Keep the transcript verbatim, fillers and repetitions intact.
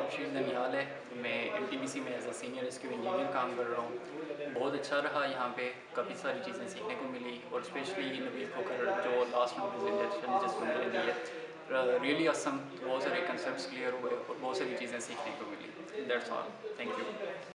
रशीद ननिहाल है। मैं एनटीपीसी में as a senior rescue engineer काम कर रहा हूँ। बहुत अच्छा रहा यहाँ पे, काफ़ी सारी चीज़ें सीखने को मिली और स्पेशली नवीद खोखर जो लास्ट में प्रेजेंटेशन जिस बंदे ने दी है, रियली असम, बहुत सारे कंसेप्ट क्लियर हुए और बहुत सारी चीज़ें सीखने को मिली। That's all, thank you.